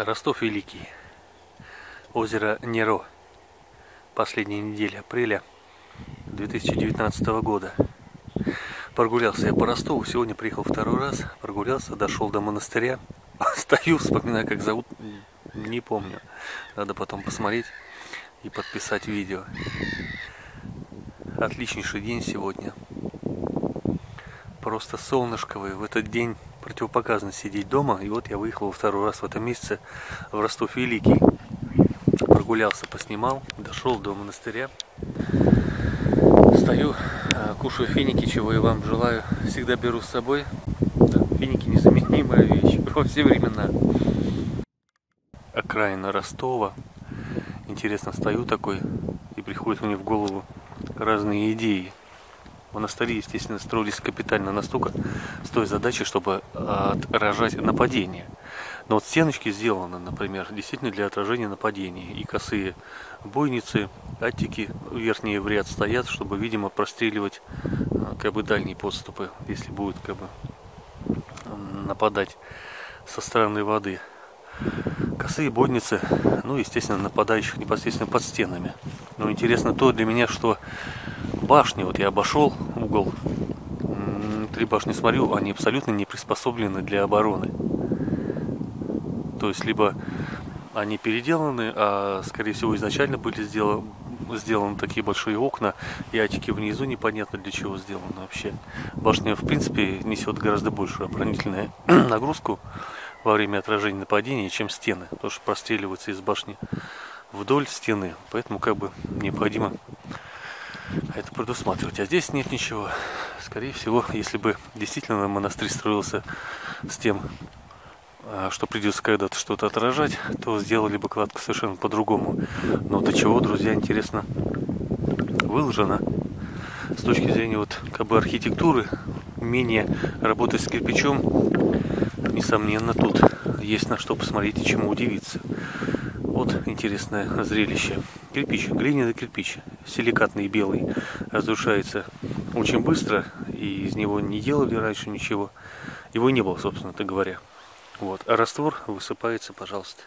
Ростов Великий. Озеро Неро. Последняя неделя апреля 2019 года. Прогулялся я по Ростову. Сегодня приехал второй раз. Прогулялся, дошел до монастыря. Стою, вспоминаю, как зовут. Не помню. Надо потом посмотреть и подписать видео. Отличнейший день сегодня. Просто солнышковый. В этот день противопоказано сидеть дома. И вот я выехал во второй раз в этом месяце в Ростов Великий. Прогулялся, поснимал, дошел до монастыря. Стою, кушаю финики, чего и вам желаю. Всегда беру с собой. Да, финики незаменимая вещь во все времена. Окраина Ростова. Интересно, стою такой, и приходят мне в голову разные идеи. Монастыри, естественно, строились капитально настолько с той задачей, чтобы отражать нападение. Но вот стеночки сделаны, например, действительно для отражения нападений. И косые бойницы, аттики верхние в ряд стоят, чтобы, видимо, простреливать дальние подступы, если будет нападать со стороны воды. Косые бойницы, естественно, нападающих непосредственно под стенами. Но интересно то для меня, что башни, вот я обошел угол, 3 башни смотрю, они абсолютно не приспособлены для обороны. То есть, либо они переделаны, а скорее всего изначально были сделаны такие большие окна, и аттики внизу непонятно для чего сделаны вообще. Башня, в принципе, несет гораздо большую оборонительную нагрузку во время отражения нападения, чем стены, потому что простреливается из башни вдоль стены, поэтому необходимо это предусматривать. А здесь нет ничего. Скорее всего, если бы действительно монастырь строился с тем, что придется когда-то что-то отражать, то сделали бы кладку совершенно по-другому. Но до чего, друзья, интересно выложено с точки зрения архитектуры, умения работать с кирпичом, несомненно, тут есть на что посмотреть и чему удивиться. Вот интересное зрелище. Кирпич, глиняный кирпич, силикатный белый, разрушается очень быстро, и из него не делали раньше ничего. Его не было, собственно говоря. Вот. А раствор высыпается, пожалуйста.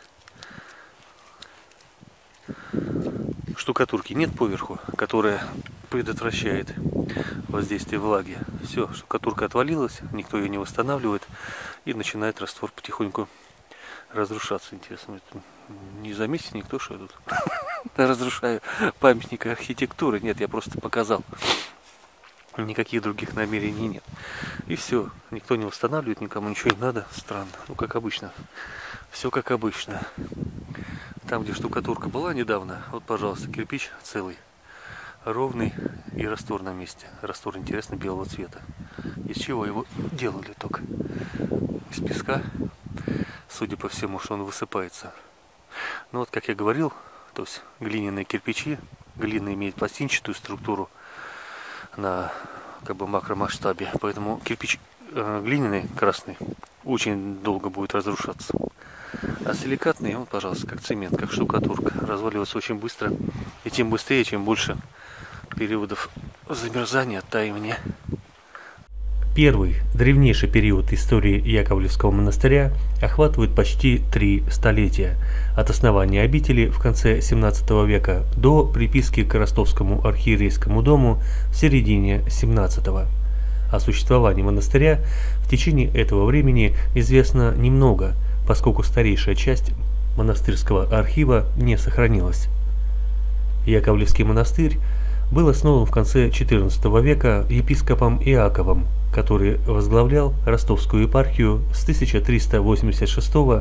Штукатурки нет поверху, которая предотвращает воздействие влаги. Все, штукатурка отвалилась, никто ее не восстанавливает, и начинает раствор потихоньку разрушаться. Интересно, не заметит никто, что я тут разрушаю памятник архитектуры? Нет, я просто показал. Никаких других намерений нет. И все, никто не восстанавливает, никому ничего не надо. Странно. Как обычно. Все как обычно. Там, где штукатурка была недавно, вот, пожалуйста, кирпич целый, ровный, и раствор на месте. Раствор, интересно, белого цвета. Из чего его делали только? Из песка. Судя по всему, что он высыпается. Как я говорил, то есть глиняные кирпичи, глина имеет пластинчатую структуру на макромасштабе, поэтому кирпич глиняный, красный, очень долго будет разрушаться. А силикатный, пожалуйста, как цемент, как штукатурка, разваливается очень быстро, и тем быстрее, чем больше периодов замерзания, оттаивания. Первый, древнейший период истории Яковлевского монастыря охватывает почти 3 столетия, от основания обители в конце 17 века до приписки к Ростовскому архиерейскому дому в середине 17-го. О существовании монастыря в течение этого времени известно немного, поскольку старейшая часть монастырского архива не сохранилась. Яковлевский монастырь был основан в конце XIV века епископом Иаковом, который возглавлял Ростовскую епархию с 1386 по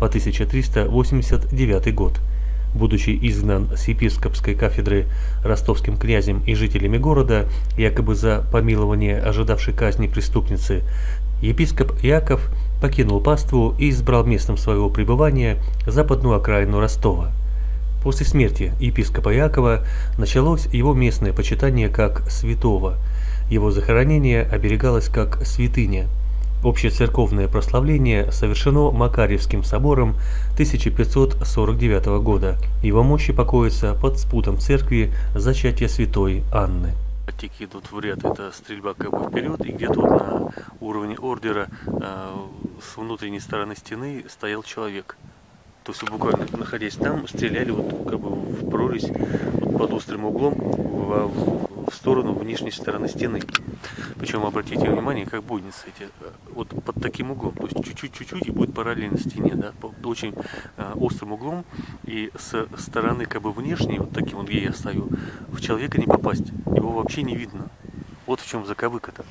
1389 год. Будучи изгнан с епископской кафедры ростовским князем и жителями города, якобы за помилование ожидавшей казни преступницы, епископ Иаков покинул паству и избрал местом своего пребывания западную окраину Ростова. После смерти епископа Иакова началось его местное почитание как святого. Его захоронение оберегалось как святыня. Общецерковное прославление совершено Макарьевским собором 1549 года. Его мощи покоятся под спутом церкви зачатия святой Анны. Аттики идут в ряд, это стрельба вперед, и где-то на уровне ордера с внутренней стороны стены стоял человек. То есть буквально находясь там, стреляли вот как бы в прорезь вот под острым углом в сторону внешней стороны стены. Причем обратите внимание, как будницы эти вот под таким углом, то есть чуть-чуть и будет параллельно стене, да, под очень острым углом, и с стороны как бы внешней, вот таким вот, где я стою, в человека не попасть, его вообще не видно. Вот в чем заковыка-то.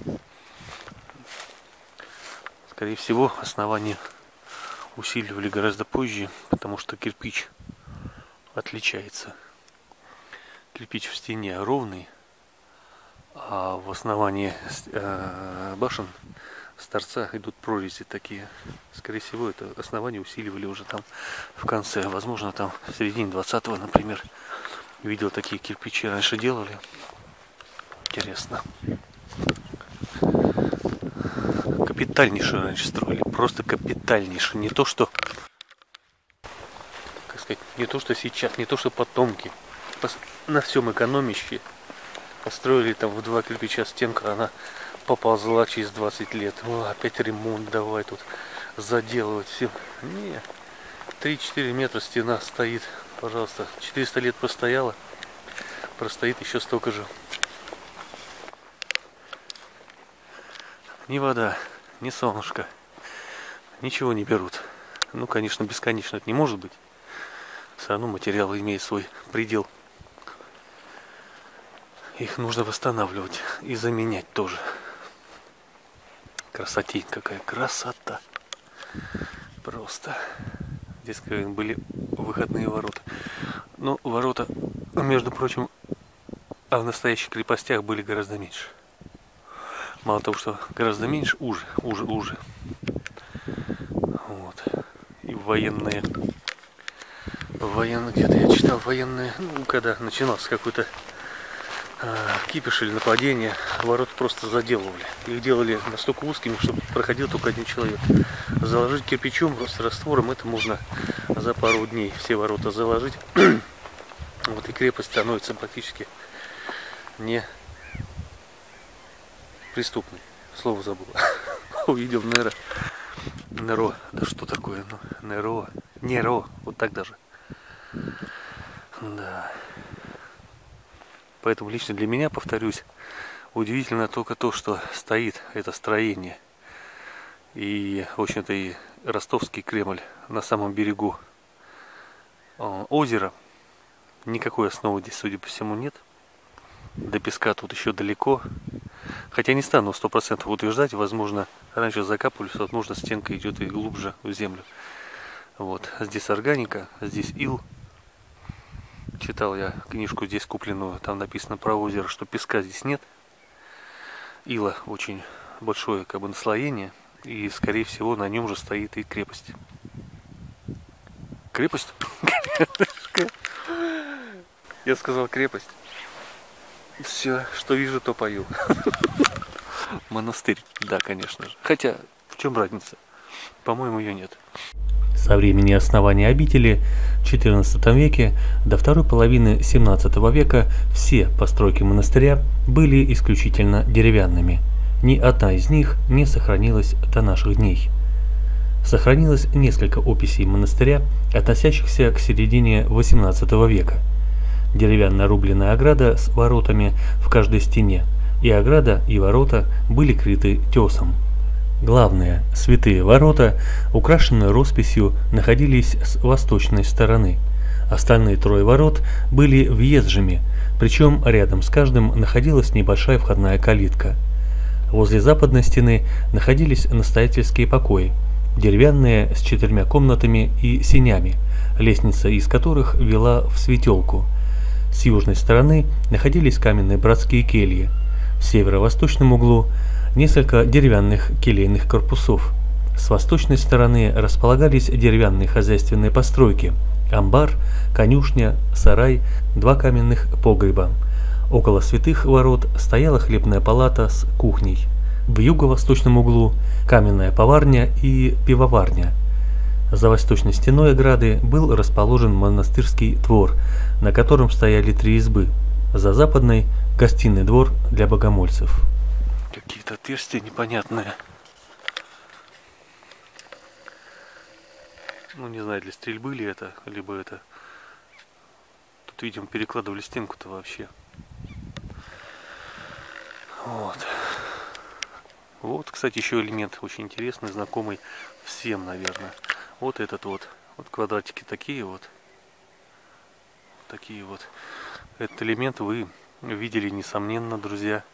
Скорее всего, основание усиливали гораздо позже, потому что кирпич отличается. Кирпич в стене ровный, а в основании башен с торца идут прорези такие. Скорее всего, это основание усиливали уже там в конце. Возможно, там в середине 20-го, например. Видел, такие кирпичи раньше делали. Интересно. Капитальнейшие раньше строили. Просто капитальнейшие. Не то, что, как сказать, не то, что сейчас, не то, что потомки. На всем экономящие. Построили там в 2 кирпича стенка, она поползла через 20 лет. О, опять ремонт давай тут заделывать все. Не, 3-4 метра стена стоит, пожалуйста. 400 лет простояла, простоит еще столько же. Ни вода, ни солнышко, ничего не берут. Ну, конечно, бесконечно это не может быть. Все равно материал имеет свой предел. Их нужно восстанавливать и заменять тоже. Красотень, какая красота. Просто. Здесь были выходные ворота. Но ворота, между прочим, в настоящих крепостях были гораздо меньше. Мало того, что гораздо меньше, уже. Вот. И военные, где-то я читал военные, ну, когда начинался какой-то кипиш или нападение, ворот просто заделывали. Их делали настолько узкими, чтобы проходил только один человек. Заложить кирпичом, просто раствором, это можно за пару дней все ворота заложить. Вот, и крепость становится практически не преступной. Слово забыл. Увидел Неро. Да что такое? Ну, Неро. Вот так даже. Да. Поэтому лично для меня, повторюсь, удивительно только то, что стоит это строение. И, в общем-то, и Ростовский Кремль на самом берегу озера. Никакой основы здесь, судя по всему, нет. До песка тут еще далеко. Хотя не стану 100% утверждать. Возможно, раньше закапывались, возможно, стенка идет и глубже в землю. Вот. Здесь органика, здесь ил. Читал я книжку здесь купленную, там написано про озеро, что песка здесь нет. Ила очень большое как бы наслоение, и скорее всего на нем же стоит и крепость. Крепость? Я сказал крепость. Все, что вижу, то пою. Монастырь, да, конечно же. Хотя, в чем разница? По-моему, ее нет. Со времени основания обители в XIV веке до второй половины XVII века все постройки монастыря были исключительно деревянными. Ни одна из них не сохранилась до наших дней. Сохранилось несколько описей монастыря, относящихся к середине XVIII века. Деревянная рубленная ограда с воротами в каждой стене, и ограда, и ворота были крыты тесом. Главные, святые ворота, украшенные росписью, находились с восточной стороны. Остальные 3 ворот были въезжими, причем рядом с каждым находилась небольшая входная калитка. Возле западной стены находились настоятельские покои, деревянные с 4 комнатами и сенями, лестница из которых вела в светелку. С южной стороны находились каменные братские кельи. В северо-восточном углу несколько деревянных келейных корпусов. С восточной стороны располагались деревянные хозяйственные постройки: амбар, конюшня, сарай, 2 каменных погреба. Около святых ворот стояла хлебная палата с кухней. В юго-восточном углу каменная поварня и пивоварня. За восточной стеной ограды был расположен монастырский двор, на котором стояли 3 избы. За западной – гостиный двор для богомольцев. Какие-то отверстия непонятные. Ну, не знаю, для стрельбы ли это, либо это... Тут, видимо, перекладывали стенку-то вообще. Вот. Вот, кстати, еще элемент очень интересный, знакомый всем, наверное. Вот этот вот. Вот квадратики такие вот. Такие вот. Этот элемент вы видели, несомненно, друзья,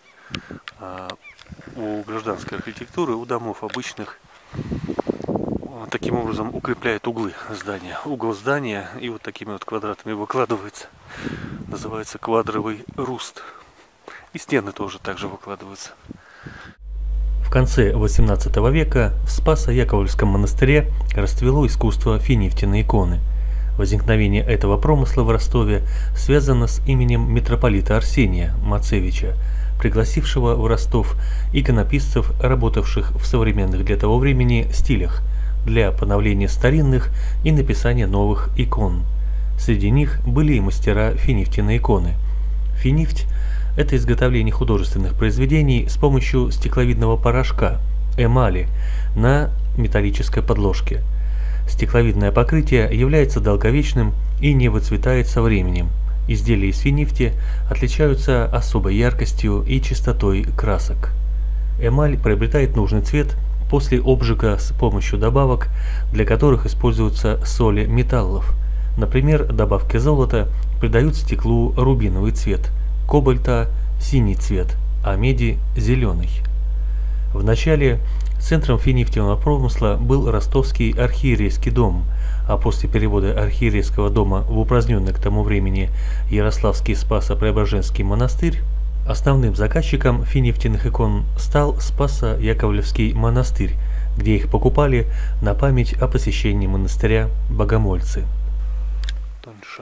у гражданской архитектуры, у домов обычных. Таким образом укрепляет углы здания. Угол здания и вот такими вот квадратами выкладывается. Называется квадровый руст. И стены тоже также выкладываются. В конце XVIII века в Спасо-Яковлевском монастыре расцвело искусство финифтиной иконы. Возникновение этого промысла в Ростове связано с именем митрополита Арсения Мацевича, пригласившего в Ростов иконописцев, работавших в современных для того времени стилях, для поновления старинных и написания новых икон. Среди них были и мастера финифтиной иконы. Финифть – это изготовление художественных произведений с помощью стекловидного порошка, эмали, на металлической подложке. Стекловидное покрытие является долговечным и не выцветает со временем. Изделия из финифти отличаются особой яркостью и чистотой красок. Эмаль приобретает нужный цвет после обжига с помощью добавок, для которых используются соли металлов. Например, добавки золота придают стеклу рубиновый цвет, кобальта – синий цвет, а меди – зеленый. В начале центром финифтиного промысла был Ростовский архиерейский дом, а после перевода архиерейского дома в упраздненный к тому времени Ярославский Спасо-Преображенский монастырь, основным заказчиком финифтиных икон стал Спасо-Яковлевский монастырь, где их покупали на память о посещении монастыря богомольцы. Тоньше.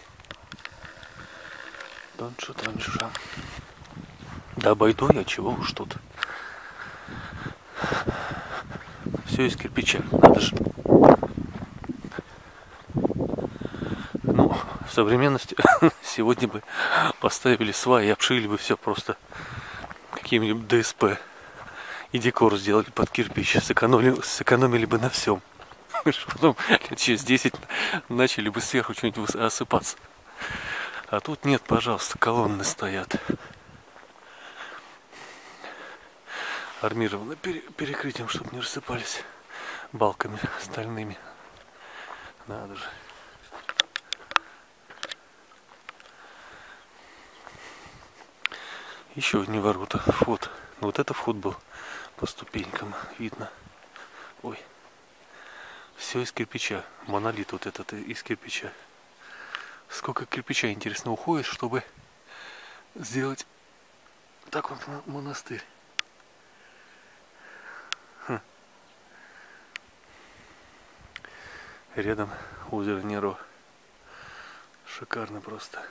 Тоньше, тоньше. Да обойду я, чего уж тут. Все из кирпича, надо же. Ну, в современности сегодня бы поставили сваи и обшили бы все просто каким-нибудь ДСП. И декор сделали под кирпич, сэкономили бы на всем. Потом лет через 10 начали бы сверху что-нибудь осыпаться. А тут нет, пожалуйста, колонны стоят. Армированы перекрытием, чтобы не рассыпались балками стальными. Надо же. Еще одни ворота, вход. Вот это вход был по ступенькам, видно. Ой. Все из кирпича. Монолит вот этот из кирпича. Сколько кирпича, интересно, уходит, чтобы сделать так вот монастырь. Рядом озеро Неро. Шикарно просто.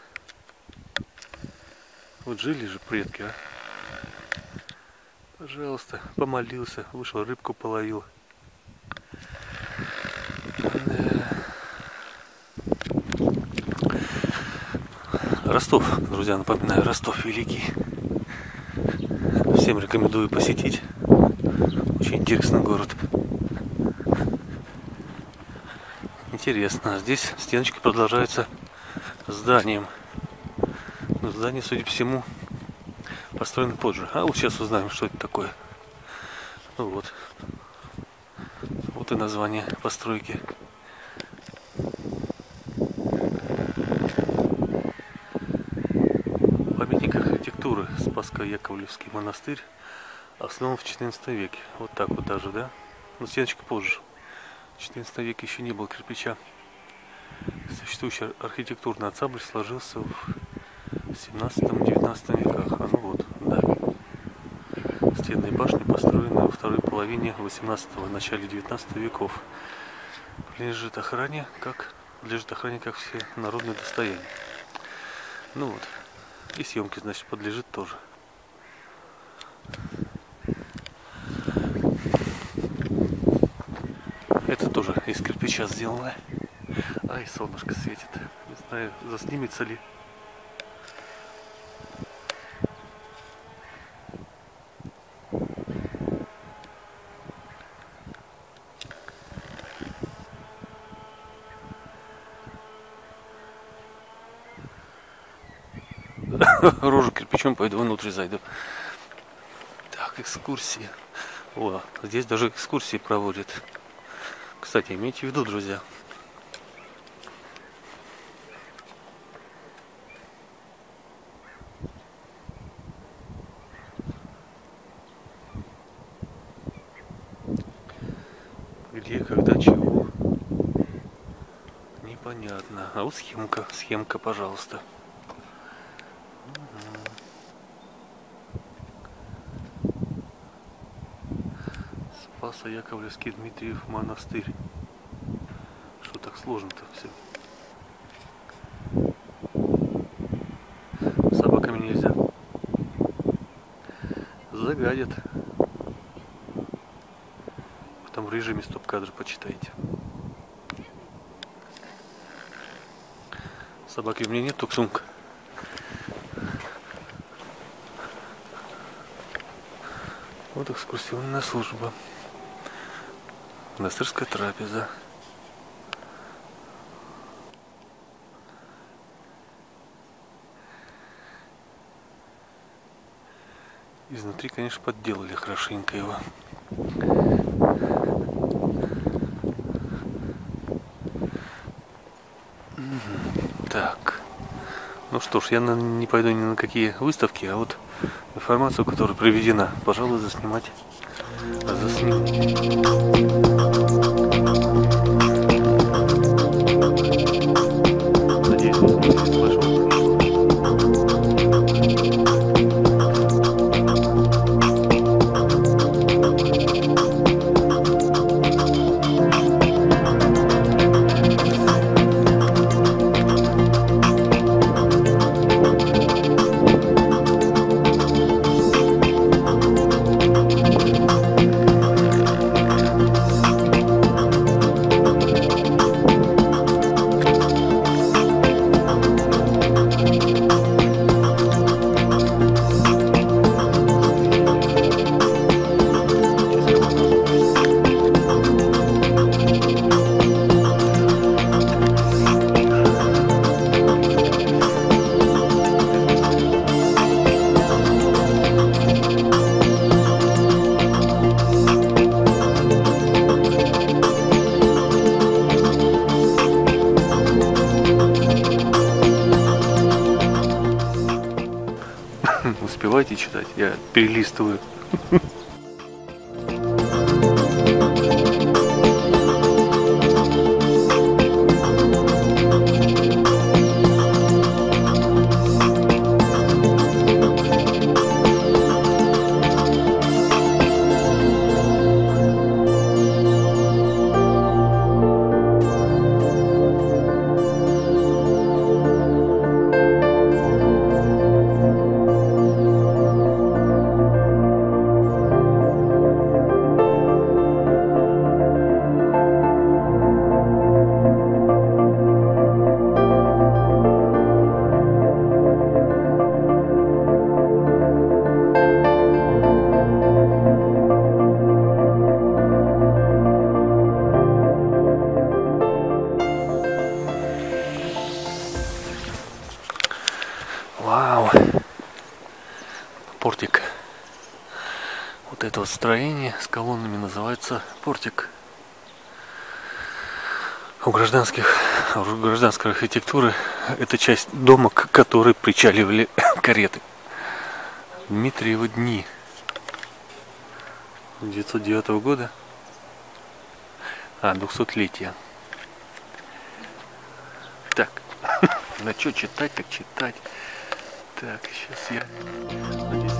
Вот жили же предки, а. Пожалуйста, помолился, вышел, рыбку половил. Ростов, друзья, напоминаю, Ростов великий. Всем рекомендую посетить. Очень интересный город. Интересно, здесь стеночки продолжаются зданием. Но здание, судя по всему, построено позже. А вот сейчас узнаем, что это такое. Ну вот. Вот и название постройки. Памятник архитектуры Спасско-Яковлевский монастырь основан в XIV веке. Вот так вот даже, да? Но стеночка позже. В XIV веке еще не было кирпича. Существующий архитектурный ансамбль сложился в 17-19 веках. А ну вот, да. Стены и башни построены во второй половине 18-го, начале 19 веков. Подлежит охране, как все народные достояния. Ну вот. И съемки, значит, подлежит тоже. Это тоже из кирпича сделано. Ай, солнышко светит. Не знаю, заснимется ли. рожу кирпичом, пойду внутрь зайду. Так, экскурсии. О, здесь даже экскурсии проводят. Кстати, имейте в виду, друзья. Где, когда, чего? Непонятно. А вот схемка, пожалуйста. Спасо-Яковлевский Дмитриев монастырь. Что так сложно-то все? Собаками нельзя. Загадят. Потом в режиме стоп-кадра почитайте. Собаки у меня нет, только сумка. Вот экскурсионная служба. Монастырская трапеза. Изнутри, конечно, подделали хорошенько его. Так. Ну что ж, я не пойду ни на какие выставки, а вот информацию, которая приведена, пожалуй, заснимать. Надеюсь, вы сможете с большого. Успевайте читать, я перелистываю. Вау! Портик. Вот это вот строение с колоннами называется портик. У гражданской архитектуры это часть дома, к которой причаливали кареты. Дмитриевы дни 1909 года. 200-летие. Так, на что читать, так читать. Так, сейчас я надеюсь,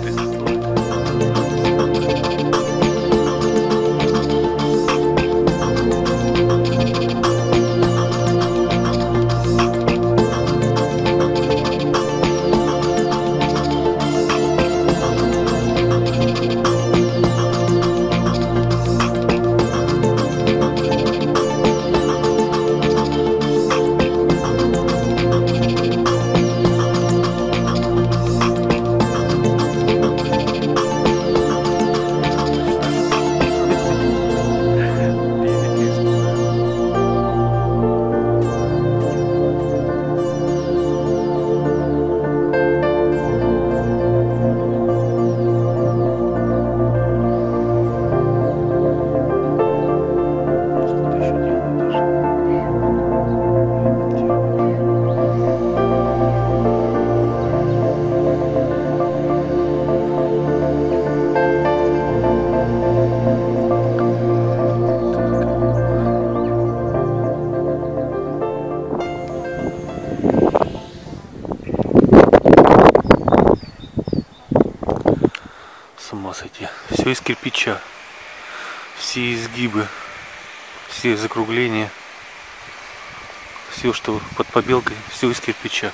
все из кирпича. Все изгибы, все закругления, все, что под побелкой, все из кирпича.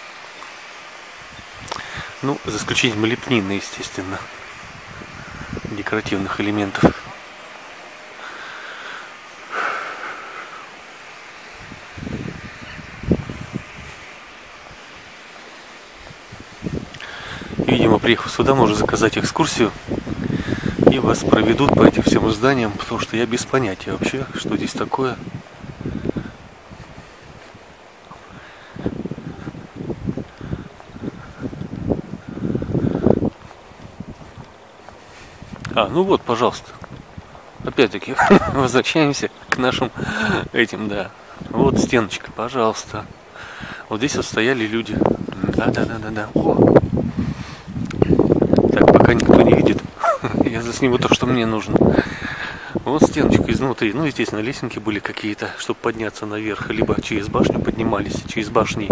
Ну, за исключением лепнины, естественно, декоративных элементов. Видимо, приехав сюда, можно заказать экскурсию, и вас проведут по этим всем зданиям, потому что я без понятия вообще, что здесь такое. Ну вот, пожалуйста. Опять-таки, возвращаемся к нашим этим, да. Вот стеночка, пожалуйста. Вот здесь вот стояли люди. Да. О. Так, пока никто не видит, я засниму то, что мне нужно. Вот стеночка изнутри. Ну, естественно, лесенки были какие-то, чтобы подняться наверх. Либо через башню поднимались, через башни.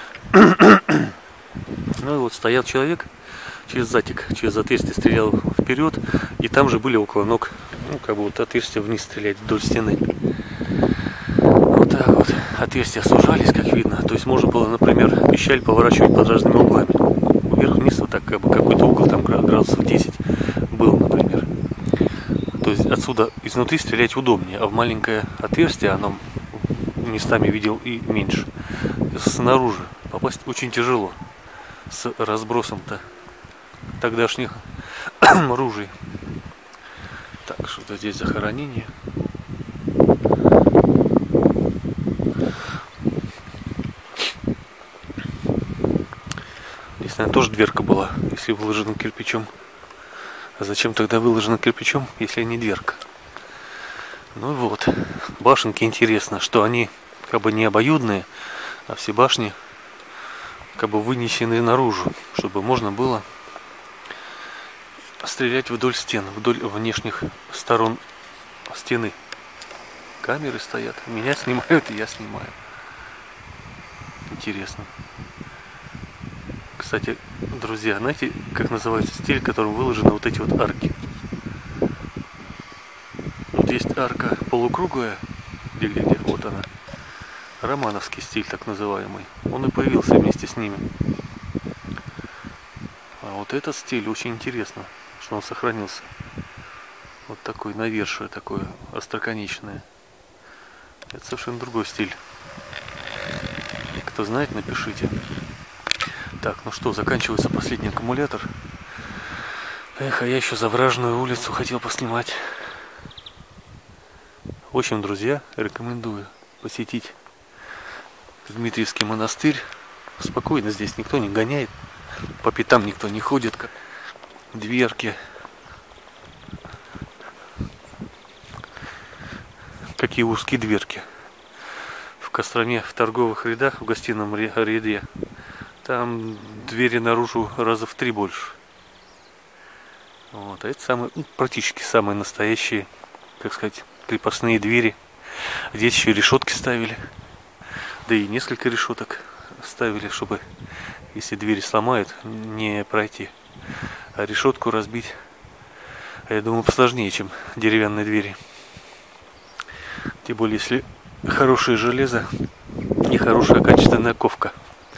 Ну и вот стоял человек, через затик, через отверстие стрелял вперед, и там же были около ног, ну, как бы вот отверстия вниз стрелять вдоль стены. Вот так вот. Отверстия сужались, как видно. То есть можно было, например, пищаль поворачивать под разными углами. Вверх-вниз, вот так, как бы какой-то угол, там градусов 10 был, например. То есть отсюда изнутри стрелять удобнее, а в маленькое отверстие оно местами видел и меньше. Снаружи попасть очень тяжело с разбросом-то тогдашних ружей. Так, что-то здесь захоронение. Здесь, наверное, тоже дверка была, если выложена кирпичом. А зачем тогда выложена кирпичом, если не дверка? Ну вот, башенки интересно, что они как бы не обоюдные, а все башни как бы вынесены наружу, чтобы можно было стрелять вдоль стен, вдоль внешних сторон стены. Камеры стоят, меня снимают, и я снимаю. Интересно. Кстати, друзья, знаете, как называется стиль, которым выложены вот эти вот арки? Вот есть арка полукруглая, где, вот она. Романовский стиль, так называемый. Он и появился вместе с ними. А вот этот стиль очень интересно, что он сохранился. Вот такой навершие, такое остроконечное. Это совершенно другой стиль. Кто знает, напишите. Так, ну что, заканчивается последний аккумулятор. Эх, а я еще за Вражную улицу хотел поснимать. В общем, друзья, рекомендую посетить Дмитриевский монастырь. Спокойно, здесь никто не гоняет. По пятам никто не ходит. Дверки. Какие узкие дверки. В Костроме, в торговых рядах, в гостином ряде, там двери наружу раза в 3 больше. Вот, а это самые, практически самые настоящие, так сказать, крепостные двери. Здесь еще решетки ставили. Да и несколько решеток ставили, чтобы, если двери сломают, не пройти. А решетку разбить, я думаю, посложнее, чем деревянные двери. Тем более, если хорошее железо и хорошая качественная ковка.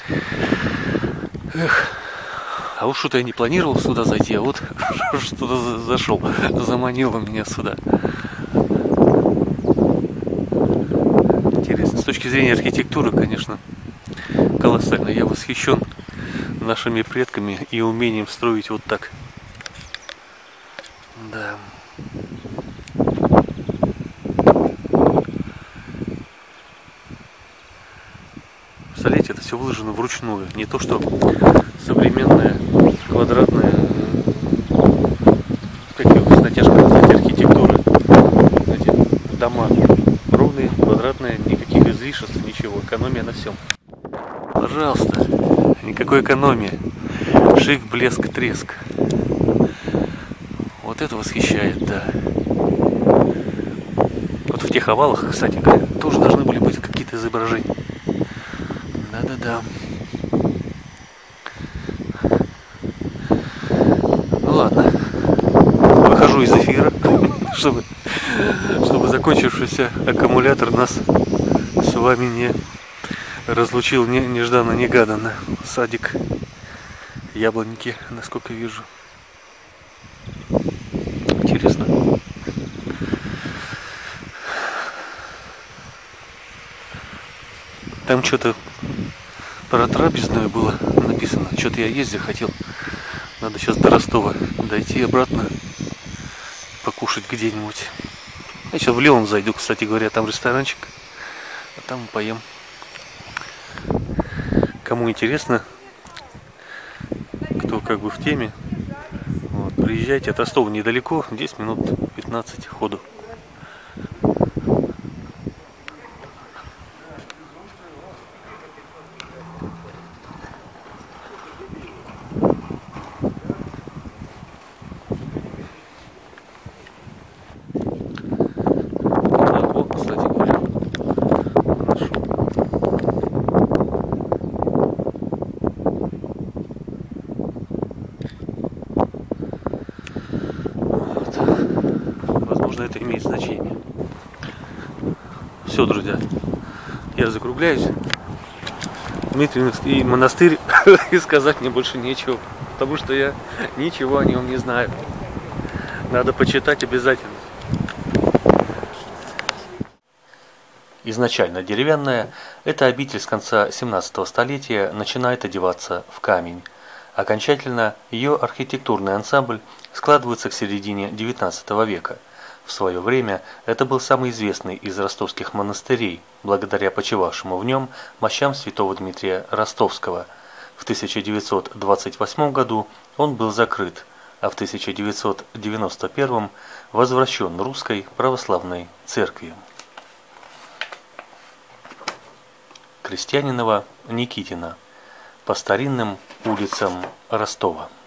Эх, а вот что-то я не планировал сюда зайти, а вот что-то зашел, заманило меня сюда. Интересно. С точки зрения архитектуры, конечно, колоссально. Я восхищен нашими предками и умением строить вот так. Да. Представляете, это все выложено вручную. Не то, что современная квадратная, такие вот с натяжкой, кстати, архитектуры. Знаете, дома ровные, квадратные, никаких излишеств, ничего. Экономия на всем. Пожалуйста, никакой экономии. Шик, блеск, треск. Вот это восхищает, да. Вот в тех овалах, кстати, тоже должны были быть какие-то изображения. Да-да-да. Ну ладно. Выхожу чтобы закончившийся аккумулятор нас с вами не разлучил нежданно-негаданно. Садик Яблоники, насколько вижу. Интересно. Там что-то про трапезную было написано. Что-то я есть захотел. Надо сейчас до Ростова дойти обратно, покушать где-нибудь. Я сейчас в Леон зайду, кстати говоря, там ресторанчик. А там поем. Кому интересно, кто как бы в теме, вот, приезжайте. От Ростова недалеко, 10 минут 15 ходу. Это имеет значение. Все, друзья, я закругляюсь. Дмитриевский монастырь, и сказать мне больше нечего, потому что я ничего о нем не знаю. Надо почитать обязательно. Изначально деревянная, эта обитель с конца 17 столетия начинает одеваться в камень. Окончательно ее архитектурный ансамбль складывается к середине 19 века. В свое время это был самый известный из ростовских монастырей, благодаря почивавшему в нем мощам святого Дмитрия Ростовского. В 1928 году он был закрыт, а в 1991 возвращен Русской Православной Церковью. Крестьянинова, Никитина. По старинным улицам Ростова.